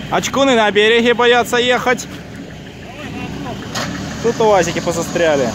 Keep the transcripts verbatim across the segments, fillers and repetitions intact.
Очкуны на береге боятся ехать. Тут УАЗики позастряли.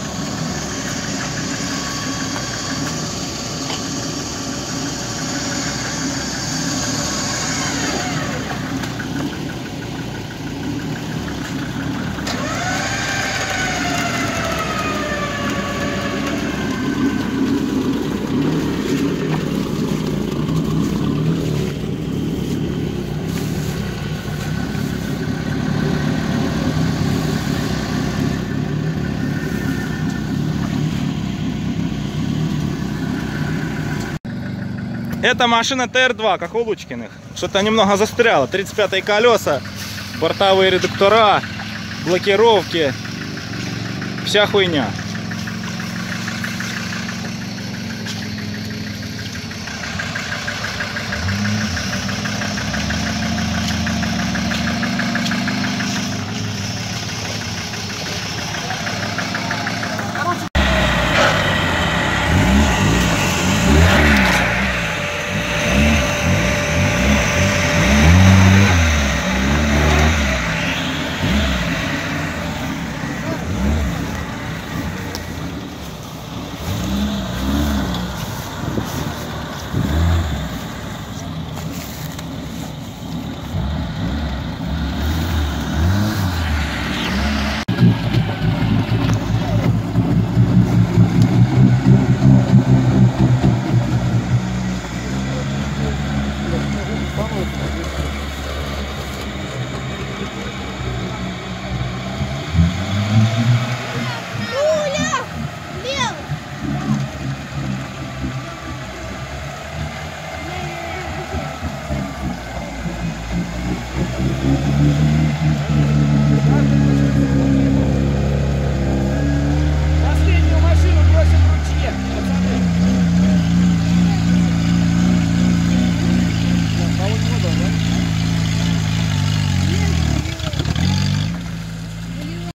Это машина Т Р два, как у Лучкиных. Что-то немного застряло. тридцать пятые колеса, бортовые редуктора, блокировки. Вся хуйня.